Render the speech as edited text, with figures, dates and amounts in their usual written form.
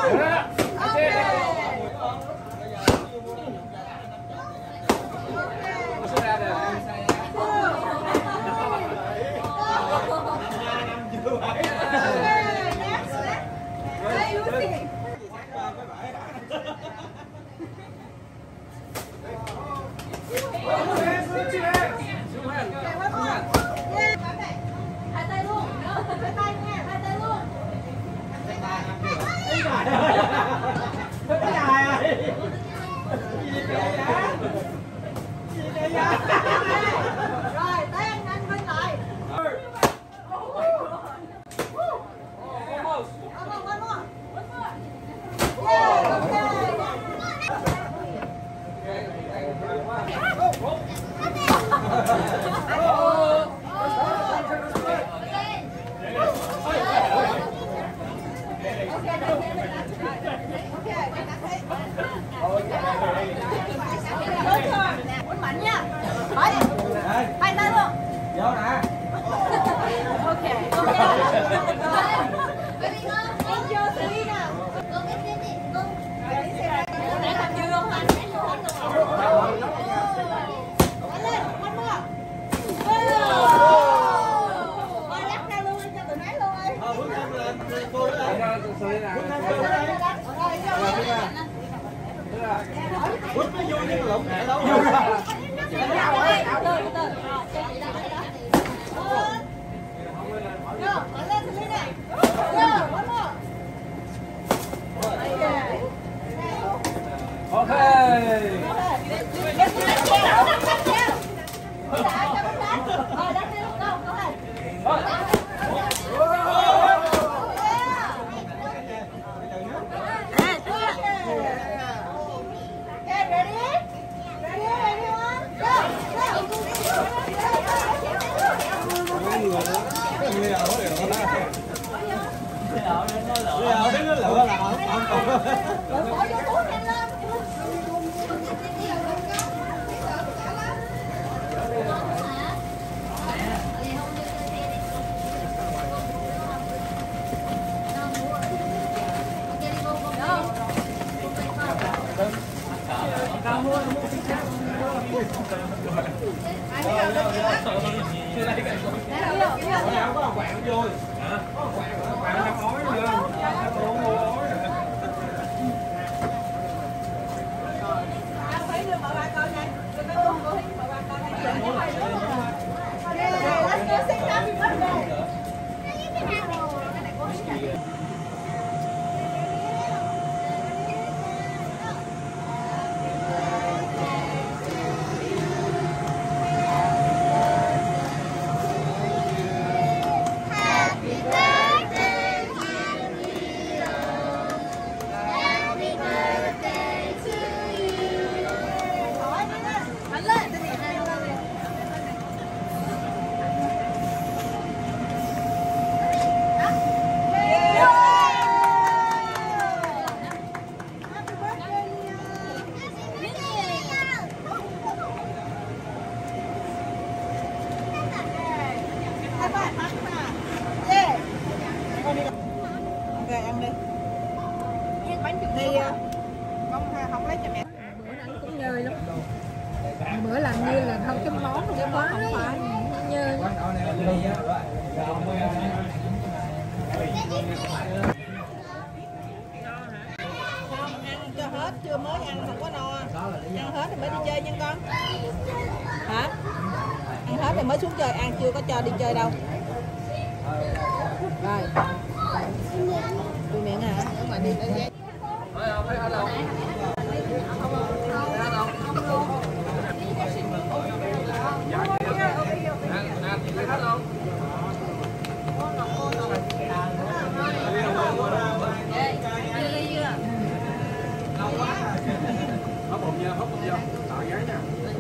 Mạnh nha. Hỏi đi. Hai tay luôn. Vô nè. Ok. Em vô xử nè. Con em đi. Con. Để làm dư không anh? Đánh lên, quanh mưa. Thôi lắc ra luôn cho tụi nấy luôn ơi. Bước em lên, cô lên. Bước nó vui nhưng mà lộn nhẹ đâu. Ok. Bữa làm như là không cái món không phải như cho hết, chưa mới ăn không có no. Ăn hết rồi mới đi chơi nha con. Hả? Ăn hết rồi mới xuống chơi, ăn chưa có cho đi chơi đâu. Rồi. Đi miệng hả? Đúng rồi, đi tới ghế. Hấp bụng vô, tạo gáy nha.